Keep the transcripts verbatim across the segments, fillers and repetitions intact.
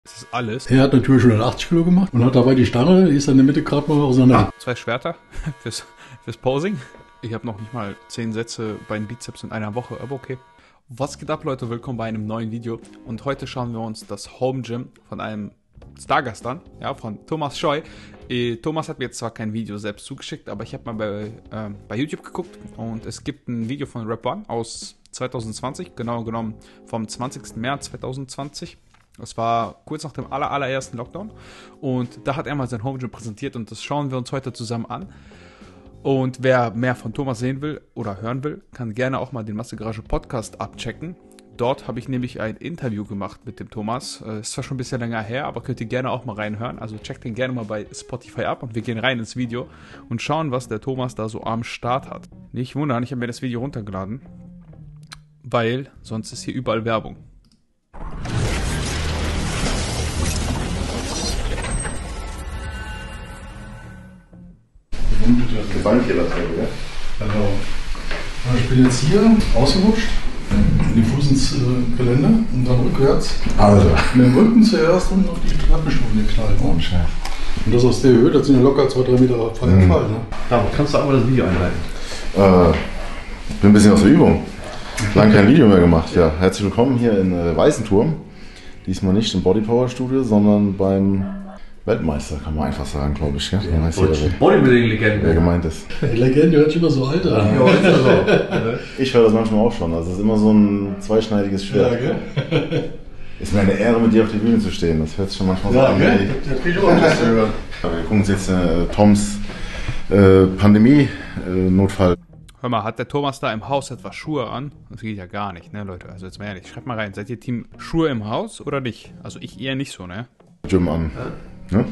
Das ist alles. Er hat natürlich hundertachtzig Kilo gemacht und hat dabei die Stange, die ist dann in der Mitte gerade mal auseinander. Ah, zwei Schwerter fürs, fürs Posing. Ich habe noch nicht mal zehn Sätze bei den Bizeps in einer Woche, aber okay. Was geht ab, Leute? Willkommen bei einem neuen Video. Und heute schauen wir uns das Home Gym von einem Stargast an, ja, von Thomas Scheu. Äh, Thomas hat mir jetzt zwar kein Video selbst zugeschickt, aber ich habe mal bei, äh, bei YouTube geguckt und es gibt ein Video von Rap One aus zwanzig zwanzig, genau genommen vom zwanzigsten März zweitausendzwanzig. Das war kurz nach dem aller, allerersten Lockdown und da hat er mal sein Home Gym präsentiert und das schauen wir uns heute zusammen an. Und wer mehr von Thomas sehen will oder hören will, kann gerne auch mal den Massegarage Podcast abchecken. Dort habe ich nämlich ein Interview gemacht mit dem Thomas. Ist zwar schon ein bisschen länger her, aber könnt ihr gerne auch mal reinhören. Also checkt den gerne mal bei Spotify ab und wir gehen rein ins Video und schauen, was der Thomas da so am Start hat. Nicht wundern, ich habe mir das Video runtergeladen, weil sonst ist hier überall Werbung. Beinkehlerträger, ja? Genau. Ich bin jetzt hier ausgerutscht, in den Fuß ins äh, Geländer und dann rückwärts. Alter. Mit dem Rücken zuerst und auf die Treppenstufen geknallt. Oh, Scheiße. Und das aus der Höhe, das sind ja locker zwei, drei Meter frei Mhm. Fall. Ne? Ja, kannst du auch mal das Video einleiten? Äh, bin ein bisschen aus der Übung. Lange kein Video mehr gemacht. Ja, herzlich willkommen hier in äh, Weißenturm. Diesmal nicht im Body Power Studio, sondern beim Weltmeister, kann man einfach sagen, glaube ich. Ja? Ja, weiß jeder, wer- Bodybuilding-Legende. wer gemeint ist. Die Legende hört sich immer so alt an. Ja, ist das so. Ich höre das manchmal auch schon. Also es ist immer so ein zweischneidiges Ja, Schwert. gell? Ist mir eine Ehre, mit dir auf der Bühne zu stehen. Das hört sich schon manchmal so Ja, an. gell? Ey. Das krieg ich auch nicht zu hören. Aber wir gucken uns jetzt äh, Toms äh, Pandemie-Notfall. Hör mal, hat der Thomas da im Haus etwa Schuhe an? Das geht ja gar nicht, ne, Leute? Also jetzt mal ehrlich, schreibt mal rein, seid ihr Team Schuhe im Haus oder nicht? Also ich eher nicht so, ne? Gym an. Ne?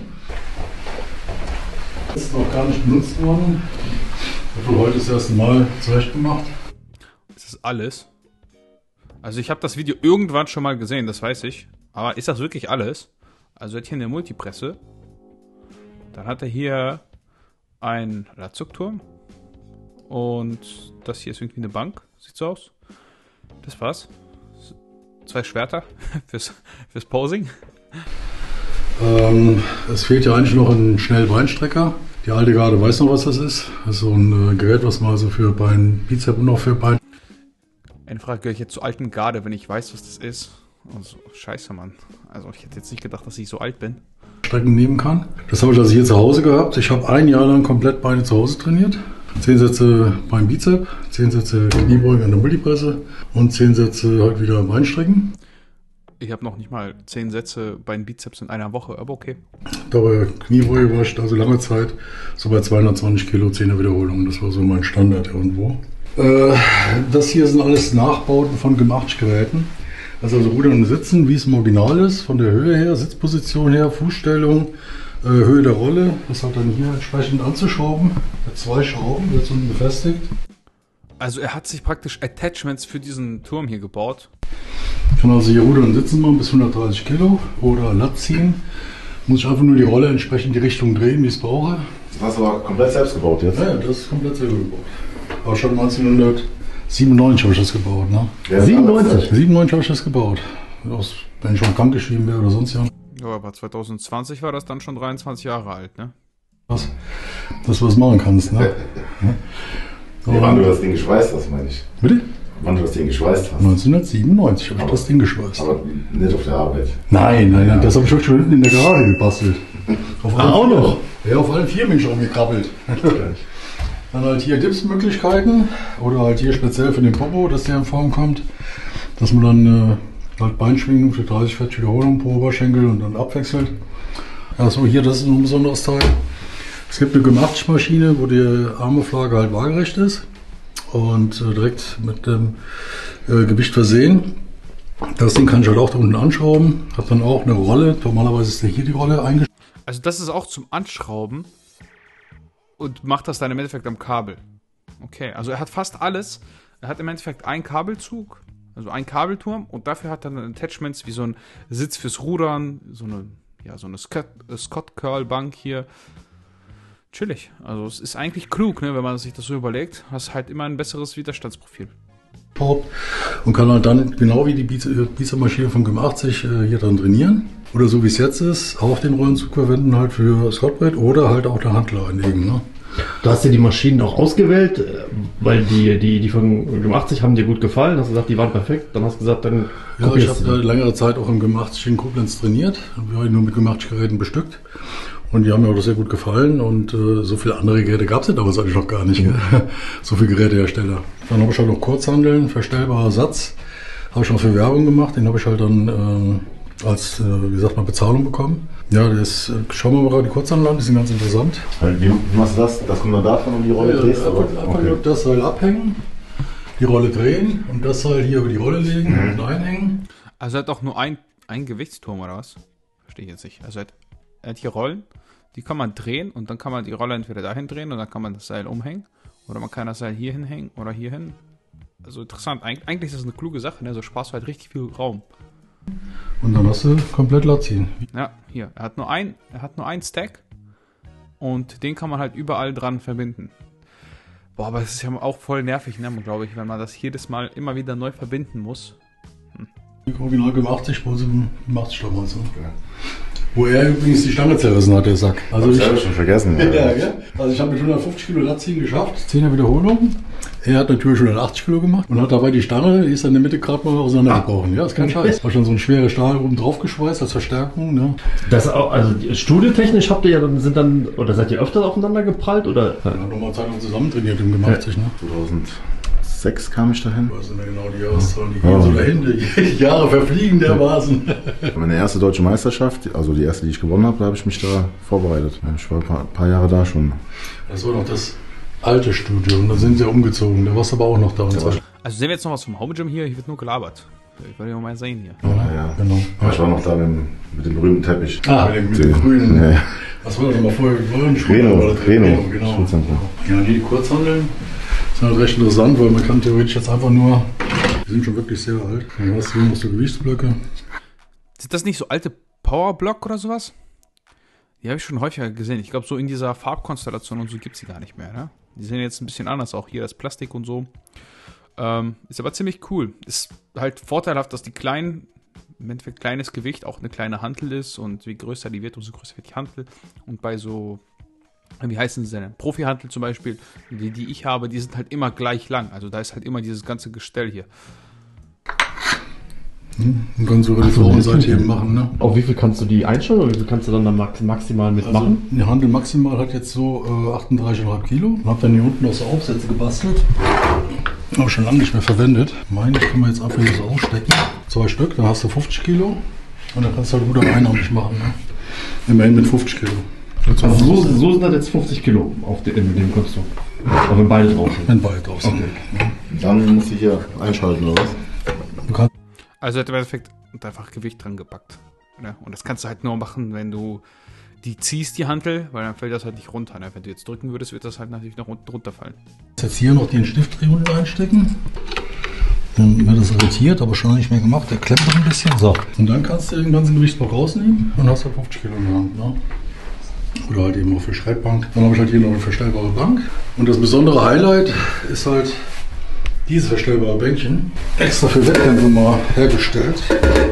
Das ist noch gar nicht benutzt worden. Ich habe heute das erste Mal zurecht gemacht. Ist das alles? Also ich habe das Video irgendwann schon mal gesehen, das weiß ich. Aber ist das wirklich alles? Also er hat hier eine Multipresse. Dann hat er hier einen Latzugturm. Und das hier ist irgendwie eine Bank. Sieht so aus. Das war's. Zwei Schwerter fürs, fürs Posing. Ähm, es fehlt ja eigentlich noch ein Schnellbeinstrecker. Die alte Garde weiß noch, was das ist. Das ist so ein äh, Gerät, was man also für Bein, Bizep und auch für Bein. Eine Frage, gehöre ich jetzt zur alten Garde, wenn ich weiß, was das ist? Also, scheiße, Mann. Also ich hätte jetzt nicht gedacht, dass ich so alt bin. Strecken nehmen kann. Das habe ich also hier zu Hause gehabt. Ich habe ein Jahr lang komplett Beine zu Hause trainiert. Zehn Sätze beim Bizep, zehn Sätze Kniebeugen an der Multipresse und zehn Sätze halt wieder Beinstrecken. Ich habe noch nicht mal zehn Sätze bei den Bizeps in einer Woche, aber okay. Dabei Kniebeuge war ich also lange Zeit so bei zweihundertzwanzig Kilo, zehner Wiederholungen. Das war so mein Standard irgendwo. Äh, das hier sind alles Nachbauten von Gym achtzig Geräten. Also, also Rudern und Sitzen, wie es im Original ist, von der Höhe her, Sitzposition her, Fußstellung, äh, Höhe der Rolle. Das hat dann hier entsprechend anzuschrauben. Mit zwei Schrauben, wird unten befestigt. Also er hat sich praktisch Attachments für diesen Turm hier gebaut. Ich kann also hier Rudern und Sitzen machen bis hundertdreißig Kilo oder Lat ziehen. Muss ich einfach nur die Rolle entsprechend die Richtung drehen, wie ich es brauche. Das hast du aber komplett selbst gebaut jetzt. Ja, ja, das ist komplett selber gebaut. Aber schon neunzehnhundertsiebenundneunzig habe ich das gebaut. Ne? Ja, siebenundneunzig? siebenundneunzig habe ich das gebaut. Aus, wenn ich schon krank geschrieben wäre oder sonst ja. Ja, aber zwanzig zwanzig war das dann schon dreiundzwanzig Jahre alt, ne? Was, dass du was machen kannst. Ne? Ja, wann du das Ding geschweißt hast, meine ich. Bitte? Wann du das Ding geschweißt hast. neunzehnhundertsiebenundneunzig habe ich Aber- das Ding geschweißt. Aber nicht auf der Arbeit. Nein, nein, nein, das habe ich wirklich schon hinten in der Garage gebastelt. Auf Ah, auch noch? Ja, auf allen vier bin ich rumgekrabbelt. Dann halt hier Dipsmöglichkeiten oder halt hier speziell für den Popo, dass der in Form kommt, dass man dann äh, halt Beinschwingen für dreißig, vierzig Wiederholungen pro Oberschenkel und dann abwechselt. Achso, hier, das ist noch ein besonderes Teil. Es gibt eine Gym achtzig Maschine, wo die Armauflage halt waagerecht ist und äh, direkt mit dem äh, Gewicht versehen. Das Ding kann ich halt auch da unten anschrauben. Hat dann auch eine Rolle. Normalerweise ist hier die Rolle eingeschraubt. Also das ist auch zum Anschrauben und macht das dann im Endeffekt am Kabel. Okay, also er hat fast alles. Er hat im Endeffekt einen Kabelzug, also einen Kabelturm und dafür hat er dann Attachments wie so ein Sitz fürs Rudern, so eine, ja, so eine Scott-Curl-Bank hier. Chillig. Also es ist eigentlich klug, ne, wenn man sich das so überlegt. Hast halt immer ein besseres Widerstandsprofil. Und kann halt dann genau wie die Bizep-Maschine von Gym achtzig äh, hier dran trainieren. Oder so wie es jetzt ist, auch den Rollenzug verwenden halt für das Hotbrett oder halt auch der Handler einlegen. Ne? Du hast dir die Maschinen auch ausgewählt, weil die, die, die von Gym achtzig haben dir gut gefallen. Hast du gesagt, die waren perfekt. Dann hast du gesagt, dann ja, ich habe längere Zeit auch im Gym achtzig in Koblenz trainiert. Wir haben nur mit Gym achtzig Geräten bestückt. Und die haben mir auch sehr gut gefallen. Und äh, so viele andere Geräte gab es ja damals eigentlich noch gar nicht. So viele Gerätehersteller. Dann habe ich halt noch Kurzhanteln, verstellbarer Satz. Habe ich noch für Werbung gemacht. Den habe ich halt dann äh, als, äh, wie sagt man, Bezahlung bekommen. Ja, das, schauen wir mal die Kurzhanteln an, die sind ganz interessant. Wie machst du das? Das kommt dann davon und die Rolle Ja, drehst? einfach einfach Okay. nur das Seil abhängen, die Rolle drehen und das Seil hier über die Rolle legen Mhm. und einhängen. Also er hat auch nur ein, ein Gewichtsturm oder was? Verstehe ich jetzt nicht. Also er hat, er hat hier Rollen, die kann man drehen und dann kann man die Rolle entweder dahin drehen und dann kann man das Seil umhängen. Oder man kann das Seil hier hinhängen oder hier hin. Also interessant. Eig eigentlich ist das eine kluge Sache, ne? So sparst du halt richtig viel Raum. Und dann hast du komplett glatt ziehen. Ja, hier. Er hat nur ein, er hat nur einen Stack und den kann man halt überall dran verbinden. Boah, aber es ist ja auch voll nervig, ne, glaube ich, wenn man das jedes Mal immer wieder neu verbinden muss. Die Original Gym achtzig, wo sie macht es damals. Ne? Wo er übrigens die Stange zerrissen hat, der Sack. Also Hab ich, ich hab schon vergessen. ja, ja. Also ich habe mit hundertfünfzig Kilo Latziehen geschafft, zehner Wiederholung. Er hat natürlich hundertachtzig Kilo gemacht und hat dabei die Stange, die ist in der Mitte gerade mal auseinandergebrochen. Ja, ist kein Scheiß. War schon so ein schwerer Stahl oben drauf geschweißt als Verstärkung. Ne? Das auch, also studiotechnisch habt ihr ja dann, sind dann, oder seid ihr öfter aufeinander geprallt, oder? Wir haben nochmal Zeit lang zusammen trainiert im Gym achtzig. Ne? zweitausendsechs kam ich dahin. Ich weiß nicht mehr genau die Jahreszahlen, die gehen so dahin, die, die Jahre verfliegen dermaßen. Meine erste deutsche Meisterschaft, also die erste, die ich gewonnen habe, da habe ich mich da vorbereitet. Ich war ein paar, paar Jahre da schon. Das war noch das alte Studio und da sind sie umgezogen. Da warst du aber auch noch da. Und so. Also sehen wir jetzt noch was vom Home Gym hier? Hier wird nur gelabert. Ich wollte ja mal sehen hier. Ja, ja. Genau. Aber ich war noch da mit, dem- mit dem berühmten Teppich. Ah, mit dem, mit dem grünen. Ja, ja. Was war das nochmal vorher? Reno, Reno, genau. Schulzentrum. Ja, die Kurzhandeln sind halt recht interessant, weil man kann theoretisch jetzt einfach nur, die sind schon wirklich sehr alt. Dann hast du noch so Gewichtsblöcke. Sind das nicht so alte Powerblock oder sowas? Die habe ich schon häufiger gesehen. Ich glaube, so in dieser Farbkonstellation und so gibt es die gar nicht mehr, ne? Die sehen jetzt ein bisschen anders, auch hier das Plastik und so. Ähm, ist aber ziemlich cool. Ist halt vorteilhaft, dass die kleinen, im Endeffekt kleines Gewicht auch eine kleine Hantel ist und je größer die wird, umso größer wird die Hantel. Und bei so, wie heißen sie denn? Profi-Hantel zum Beispiel, die, die ich habe, die sind halt immer gleich lang. Also da ist halt immer dieses ganze Gestell hier. Und kannst sogar die Frauenseitheben machen, ne? Auf wie viel kannst du die einstellen oder wie viel kannst du dann da max maximal mitmachen? Also, die Handel maximal hat jetzt so äh, achtunddreißig Komma fünf Kilo. Und hab dann hier unten noch so Aufsätze gebastelt. Habe ich schon lange nicht mehr verwendet. Meine, ich kann man jetzt einfach hier so ausstecken. Zwei Stück, dann hast du fünfzig Kilo. Und dann kannst du halt gut einarmig machen, ne? Immerhin mit fünfzig Kilo. Also so, so sind das jetzt fünfzig Kilo auf de, in dem Konstrukt. Auch wenn beide drauf sind. Wenn beide drauf sind. Okay. Dann musst du hier einschalten, oder was? Du kannst Also hat im Endeffekt einfach Gewicht dran gepackt. Ne? Und das kannst du halt nur machen, wenn du die ziehst, die Hantel, weil dann fällt das halt nicht runter. Ne? Wenn du jetzt drücken würdest, wird das halt natürlich noch unten runterfallen. jetzt hier noch den Stiftdreh unten einstecken. Dann wird das irritiert, aber schon nicht mehr gemacht. Der klemmt noch ein bisschen. So. Und dann kannst du den ganzen Gewichtsblock rausnehmen und hast halt fünfzig Kilo in der Hand. Ne? Oder halt eben auch für Schreibbank. Dann habe ich halt hier noch eine verstellbare Bank. Und das besondere Highlight ist halt dieses verstellbare Bänkchen. Extra für Wettkämpfe mal hergestellt.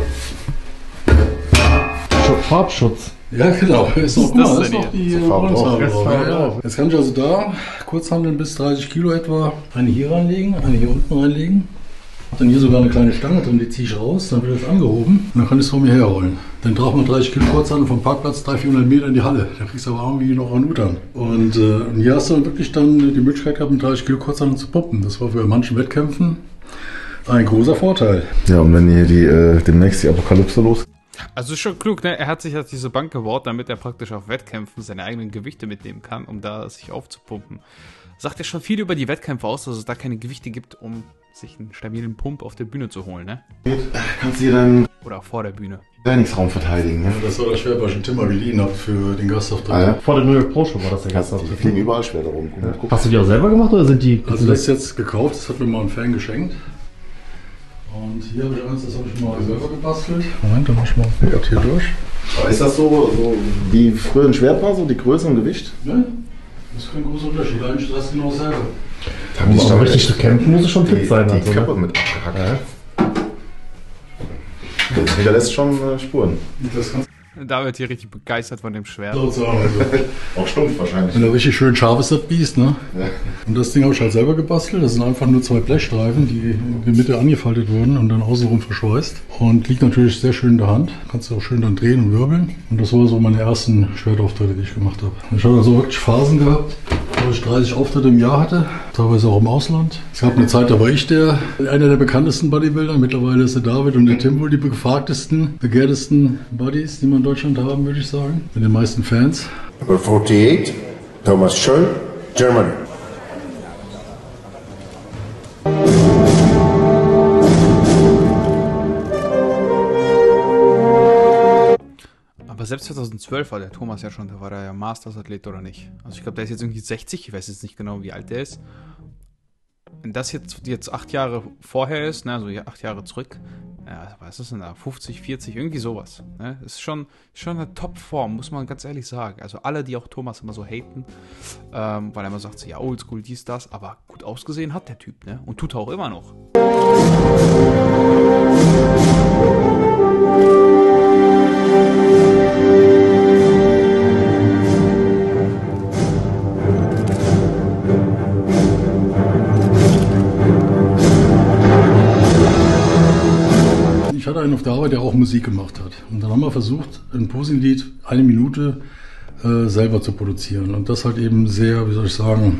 Farbschutz. Ja, genau. Ist noch, guck mal, das ist denn noch hier? die So Farbe Rollungsfarbe drauf. drauf. Ja, ja. Jetzt kann ich also da Kurzhanteln bis dreißig Kilo etwa eine hier reinlegen, eine hier unten reinlegen. Hab dann hier sogar eine kleine Stange drin, die ziehe ich raus, dann wird das angehoben und dann kann ich es vor mir herrollen. Dann braucht man dreißig Kilo Kurzhanteln vom Parkplatz dreihundert, vierhundert Meter in die Halle. Da kriegst du aber irgendwie noch einen Hut an. Und, äh, und hier hast du dann wirklich dann die Möglichkeit gehabt, mit dreißig Kilo Kurzhanteln zu pumpen. Das war für manchen Wettkämpfen ein großer Vorteil. Ja, und wenn hier die, äh, demnächst die Apokalypse los. Also ist schon klug, ne? Er hat sich halt diese Bank gebaut, damit er praktisch auf Wettkämpfen seine eigenen Gewichte mitnehmen kann, um da sich aufzupumpen. Sagt ja schon viel über die Wettkämpfe aus, dass es da keine Gewichte gibt, um sich einen stabilen Pump auf der Bühne zu holen, ne? Kannst du hier deinen Oder vor der Bühne. Trainingsraum verteidigen, ne? Das war das Schwer, was ich Tim mal geliehen habe für den Gastauftritt. Ah, ja? Vor der New York Pro Show war das der Kannst, ganze die fliegen überall schwer da rum. Guck, guck. Hast du die auch selber gemacht oder sind die? Also das ist jetzt gekauft, das hat mir mal ein Fan geschenkt. Und hier habe ich eins, das habe ich mal selber gebastelt. Moment, dann mach ich mal das hier durch. Aber ist das so, so wie früher ein Schwert war, so die Größe und Gewicht? Ne? Das ist kein großer Unterschied, eigentlich ist das genau dasselbe. Da Um aber richtig zu kämpfen, muss es schon fit sein. Die Also, Köpfe ne? mit abgehackt. Ja. hinterlässt schon äh, Spuren. Das kannst Da wird hier richtig begeistert von dem Schwert. du sagen. Also, Auch stumpf wahrscheinlich. wenn er richtig schön scharf ist, das Biest, ne? Ja. Und das Ding habe ich halt selber gebastelt. Das sind einfach nur zwei Blechstreifen, die in der Mitte angefaltet wurden und dann außenrum verschweißt. Und liegt natürlich sehr schön in der Hand. Kannst du auch schön dann drehen und wirbeln. Und das war so meine ersten Schwertauftritte, die ich gemacht habe. Ich habe also wirklich Phasen gehabt, wo ich dreißig Auftritte im Jahr hatte. Teilweise auch im Ausland. Es gab eine Zeit, da war ich der, einer der bekanntesten Bodybuilder. Mittlerweile ist der David und der Tim wohl die gefragtesten, begehrtesten Buddies, die man in Deutschland haben, würde ich sagen. Mit den meisten Fans. Number forty-eight, Thomas Scholl, Germany. Aber selbst zweitausendzwölf war der Thomas ja schon, da war der ja Masters-Athlet oder nicht. Also ich glaube, der ist jetzt irgendwie sechzig, ich weiß jetzt nicht genau, wie alt der ist. Wenn das jetzt, jetzt acht Jahre vorher ist, ne, also acht Jahre zurück, ja, was ist denn da, fünfzig, vierzig, irgendwie sowas. Ne? Das ist schon, schon eine Top-Form, muss man ganz ehrlich sagen. Also alle, die auch Thomas immer so haten, ähm, weil er immer sagt, so, ja, oldschool, dies, das, aber gut ausgesehen hat der Typ, ne? Und tut er auch immer noch. Ich hatte einen auf der Arbeit, der auch Musik gemacht hat. Und dann haben wir versucht, ein Posenlied eine Minute äh, selber zu produzieren. Und das halt eben sehr, wie soll ich sagen,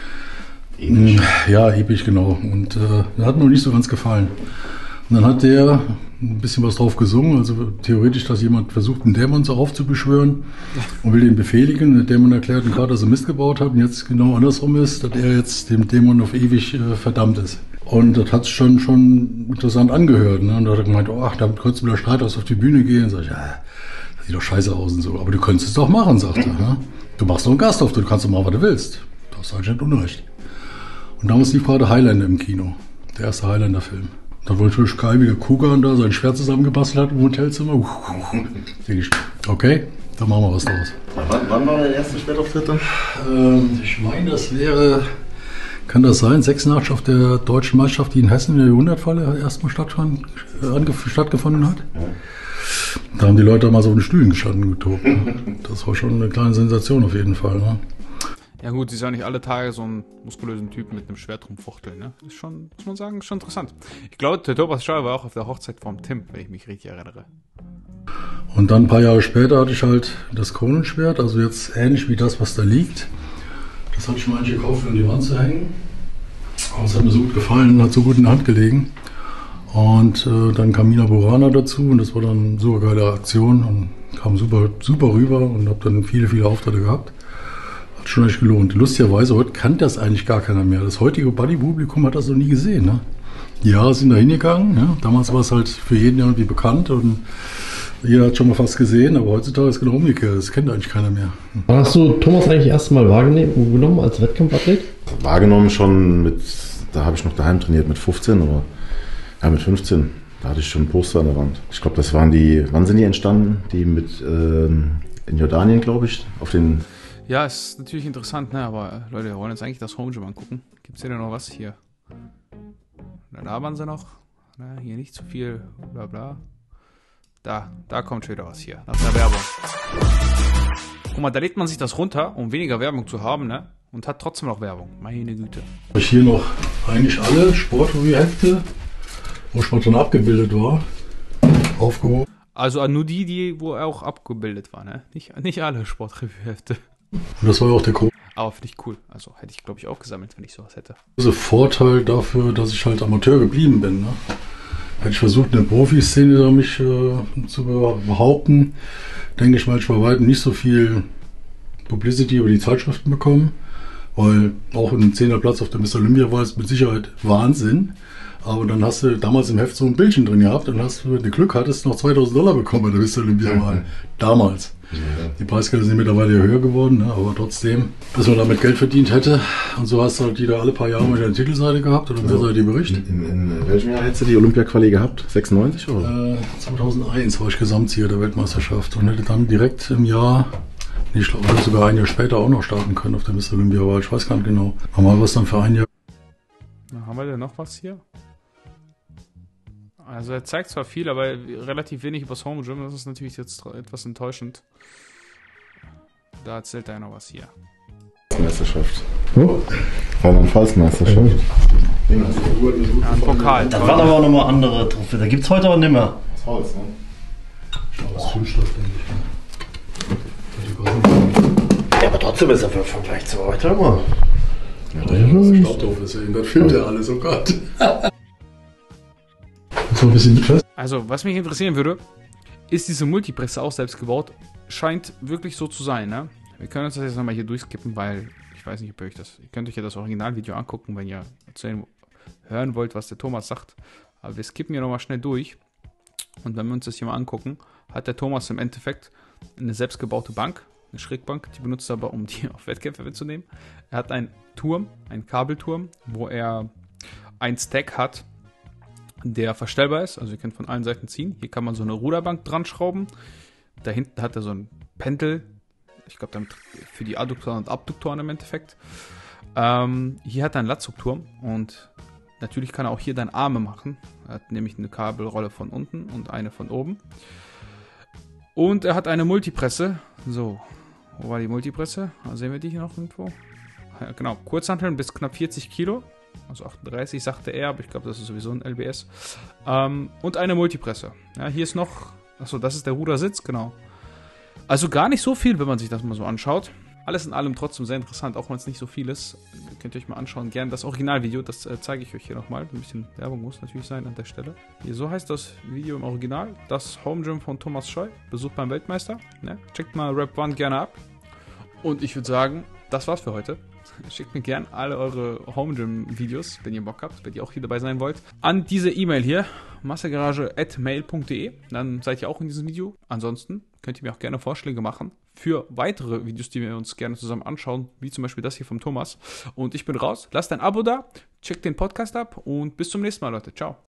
Episch. mh, ja, episch, genau. Und äh, das hat mir noch nicht so ganz gefallen. Und dann hat der ein bisschen was drauf gesungen, also theoretisch, dass jemand versucht, einen Dämon so aufzubeschwören und will den befehligen. Und der Dämon erklärt ihm gerade, dass er Mist gebaut hat und jetzt genau andersrum ist, dass er jetzt dem Dämon auf ewig äh, verdammt ist. Und das hat sich schon, schon interessant angehört. Ne? Und da hat er gemeint, oh, ach, damit könntest du mit der Streithaus auf die Bühne gehen. Und sag ich, ja, das sieht doch scheiße aus und so. Aber du könntest es doch machen, sagt er. Ne? Du machst doch einen Gastauftritt, du kannst doch machen, was du willst. Du hast eigentlich nicht Unrecht. Und damals lief gerade Highlander im Kino. Der erste Highlander-Film. Da war natürlich geil, wie der Kugan da sein Schwert zusammengebastelt hat im Hotelzimmer. Denke ich, okay, dann machen wir was draus. Wann, wann war der erste Schwertauftritt dann? Ähm, ich meine, das wäre, kann das sein, sechsundachtzig auf der deutschen Meisterschaft, die in Hessen in der Jahrhundertfalle erstmal stattfand, äh, stattgefunden hat. Ja. Da haben die Leute mal so auf den Stühlen gestanden und getobt. Ne? Das war schon eine kleine Sensation auf jeden Fall. Ne? Ja gut, sie ist ja nicht alle Tage so einen muskulösen Typen mit einem Schwert rumfuchteln, ne? Ist schon, muss man sagen, ist schon interessant. Ich glaube, der Thomas Scholl war auch auf der Hochzeit vom Tim, wenn ich mich richtig erinnere. Und dann ein paar Jahre später hatte ich halt das Kronenschwert, also jetzt ähnlich wie das, was da liegt. Das hatte ich mir eigentlich gekauft, um an die Wand zu hängen. Aber es hat mir so gut gefallen, hat so gut in der Hand gelegen. Und äh, dann kam Mina Burana dazu und das war dann eine super geile Aktion und kam super, super rüber und habe dann viele, viele Auftritte gehabt. Hat schon echt gelohnt. Lustigerweise, heute kannte das eigentlich gar keiner mehr. Das heutige Buddy-Publikum hat das noch nie gesehen. Ne? Die Jahre sind da hingegangen. Ne? Damals war es halt für jeden irgendwie bekannt und jeder hat schon mal fast gesehen, aber heutzutage ist es genau umgekehrt. Das kennt eigentlich keiner mehr. Hast du Thomas eigentlich erst mal wahrgenommen als Wettkampfathlet? Wahrgenommen schon mit, da habe ich noch daheim trainiert mit fünfzehn oder ja mit fünfzehn. Da hatte ich schon ein Poster an der Wand. Ich glaube, das waren die, wann sind die entstanden? Die mit ähm, in Jordanien, glaube ich, auf den... Ja, ist natürlich interessant, ne? Aber Leute, wir wollen jetzt eigentlich das Home Gym angucken. Gibt's hier denn noch was hier? Da labern sie noch. Na, hier nicht zu viel, bla bla. Da, da kommt schon wieder was hier. Nach der Werbung. Guck mal, da lädt man sich das runter, um weniger Werbung zu haben, ne? Und hat trotzdem noch Werbung. Meine Güte. Habe ich hier noch eigentlich alle Sportrevue-Hefte, wo Sport schon abgebildet war, aufgehoben. Also nur die, die, wo er auch abgebildet war, ne? Nicht, nicht alle Sportrevue-Hefte. Und das war ja auch der große Aber finde ich cool. Also hätte ich, glaube ich, auch gesammelt, wenn ich sowas hätte. Vorteil dafür, dass ich halt Amateur geblieben bin. Ne? Hätte ich versucht, in der Profiszene da mich äh, zu behaupten, denke ich mal, ich bei weitem nicht so viel Publicity über die Zeitschriften bekommen, weil auch ein zehner Platz auf der Mister Olympia war es mit Sicherheit Wahnsinn. Aber dann hast du damals im Heft so ein Bildchen drin gehabt und hast, wenn du Glück hattest, noch zweitausend Dollar bekommen bei der Mister Olympia-Wahl. Damals. Ja. Die Preisgelder sind mittlerweile ja höher geworden, ne? Aber trotzdem, dass man damit Geld verdient hätte. Und so hast du halt jeder alle paar Jahre mal eine Titelseite gehabt oder mehr Seite Bericht. In, in, in welchem Jahr hättest du die Olympia-Quali gehabt? sechsundneunzig oder? Äh, zweitausendeins war ich Gesamtsieger der Weltmeisterschaft und hätte dann direkt im Jahr, nee, ich glaube, sogar ein Jahr später auch noch starten können auf der Mister Olympia-Wahl. Ich weiß gar nicht genau. Normal war es dann für ein Jahr. Na, haben wir denn noch was hier? Also er zeigt zwar viel, aber relativ wenig über das Home Gym. Das ist natürlich jetzt etwas enttäuschend. Da erzählt er noch was hier. Meisterschaft. Oh. Rheinland-Pfalz-Meisterschaft. Ja, ein Pokal. Das waren aber auch nochmal andere Trophäen. Da gibt es heute aber nimmer. Das Holz, ne? Das Zündstoff, denke ich. Ja, aber trotzdem ist er im Vergleich zu heute immer. Ja, der Staubdorf ist ja in das filmt ja alles, oh Gott. So ein bisschen fest. Also, was mich interessieren würde, ist diese Multipresse auch selbst gebaut? Scheint wirklich so zu sein, ne? Wir können uns das jetzt nochmal hier durchskippen, weil ich weiß nicht, ob ihr euch das... Ihr könnt euch ja das Originalvideo angucken, wenn ihr erzählen, hören wollt, was der Thomas sagt. Aber wir skippen hier nochmal schnell durch. Und wenn wir uns das hier mal angucken, hat der Thomas im Endeffekt eine selbstgebaute Bank, eine Schrägbank, die benutzt er aber, um die auf Wettkämpfe mitzunehmen. Er hat einen Turm, einen Kabelturm, wo er ein Stack hat, der verstellbar ist. Also ihr könnt von allen Seiten ziehen. Hier kann man so eine Ruderbank dran schrauben. Da hinten hat er so ein Pendel. Ich glaube, damit für die Adduktoren und Abduktoren im Endeffekt. Ähm, hier hat er einen Latzugturm und natürlich kann er auch hier dann Arme machen. Er hat nämlich eine Kabelrolle von unten und eine von oben. Und er hat eine Multipresse. So, wo war die Multipresse? Da sehen wir die hier noch irgendwo. Ja, genau, Kurzhanteln bis knapp vierzig Kilo. Also achtunddreißig sagte er, aber ich glaube, das ist sowieso ein L B S. Ähm, und eine Multipresse. Ja, hier ist noch, achso, das ist der Rudersitz, genau. Also gar nicht so viel, wenn man sich das mal so anschaut. Alles in allem trotzdem sehr interessant, auch wenn es nicht so viel ist. Könnt ihr euch mal anschauen. Gerne das Originalvideo, das äh, zeige ich euch hier nochmal. Ein bisschen Werbung muss natürlich sein an der Stelle. Hier, so heißt das Video im Original. Das Home Gym von Thomas Scheu. Besucht beim Weltmeister. Ne? Checkt mal Rap One gerne ab. Und ich würde sagen, das war's für heute. Schickt mir gerne alle eure Home Gym Videos, wenn ihr Bock habt, wenn ihr auch hier dabei sein wollt, an diese E-Mail hier, massegarage at mail punkt de. Dann seid ihr auch in diesem Video. Ansonsten könnt ihr mir auch gerne Vorschläge machen für weitere Videos, die wir uns gerne zusammen anschauen, wie zum Beispiel das hier vom Thomas. Und ich bin raus. Lasst ein Abo da, checkt den Podcast ab und bis zum nächsten Mal, Leute. Ciao.